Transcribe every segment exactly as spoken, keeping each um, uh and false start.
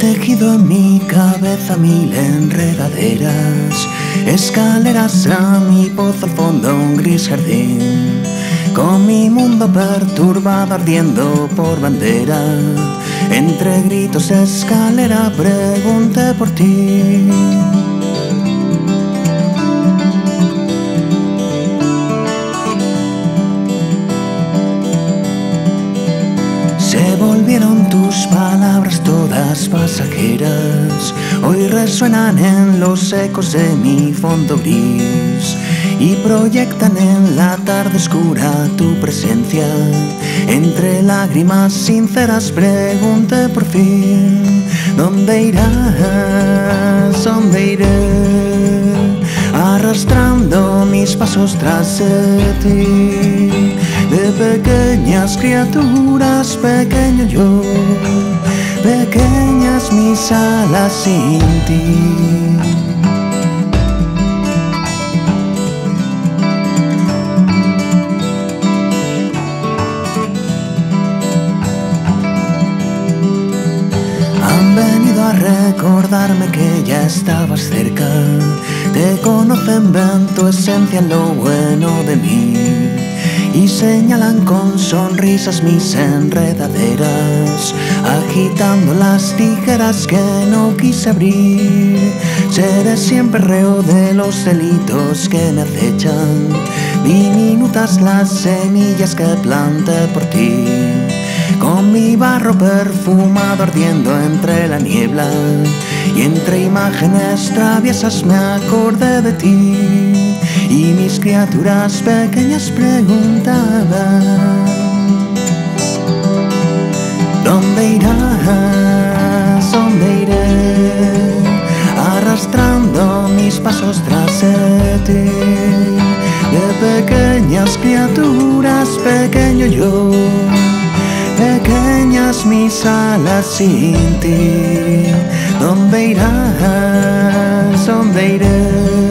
tejido en mi cabeza mil enredaderas, escaleras a mi pozo, al fondo un gris jardín, con mi mundo perturbado ardiendo por bandera. Entre gritos escalera pregunté por ti. Se volvieron tus palabras todas pasajeras, hoy resuenan en los ecos de mi fondo gris y proyectan en la tarde oscura tu presencia. Entre lágrimas sinceras pregunté por fin: ¿dónde irás? ¿Dónde iré? Arrastrando mis pasos tras de ti. De pequeñas criaturas, pequeño yo, pequeñas mis alas sin ti. Han venido a recordarme que ya estabas cerca. Te conocen, ven tu esencia, lo bueno de mí, y señalan con sonrisas mis enredaderas, agitando las tijeras que no quise abrir. Seré siempre reo de los delitos que me acechan, diminutas las semillas que planté por ti. Con mi barro perfumado ardiendo entre la niebla, y entre imágenes traviesas me acordé de ti. Y mis criaturas pequeñas preguntaban: ¿dónde irás? ¿Dónde iré? Arrastrando mis pasos tras de ti. De pequeñas criaturas, pequeño yo, pequeñas mis alas sin ti. ¿Dónde irás? ¿Dónde iré?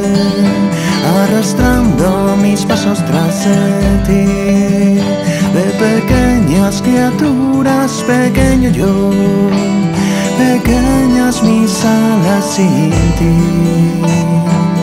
Arrastrando mis pasos tras de ti. De pequeñas criaturas, pequeño yo, pequeñas mis alas sin ti.